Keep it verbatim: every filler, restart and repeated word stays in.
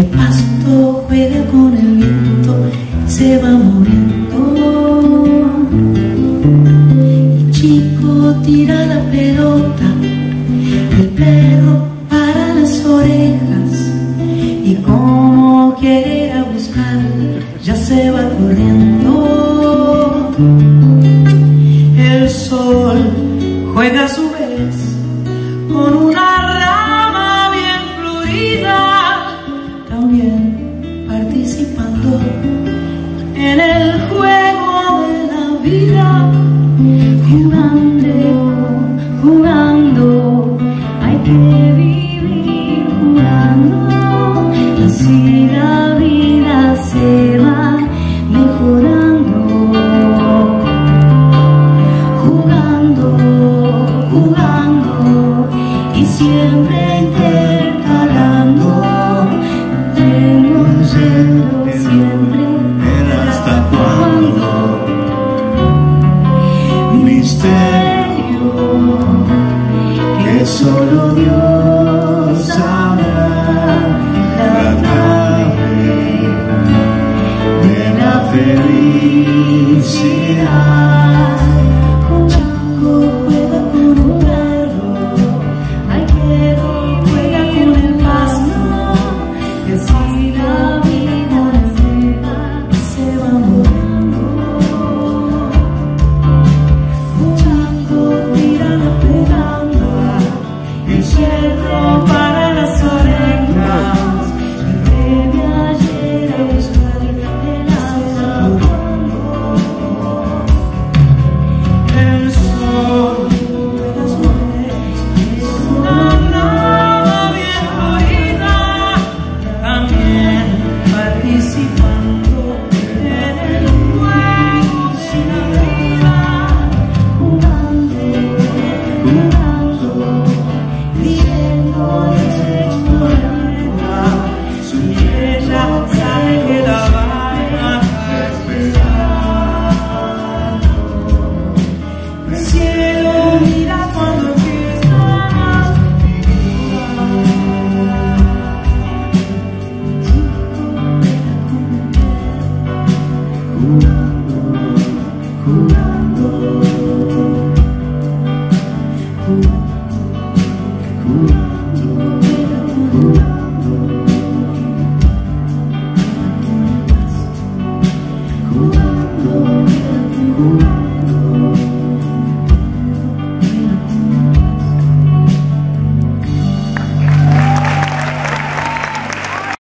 pasto juega con el viento, se va muriendo. El chico tira la pelota, el perro para las orejas, y como quiere ir a buscar, ya se va corriendo. El sol juega a su vez con una rama bien florida, también participando en el juego de la vida. Jugando, jugando, hay que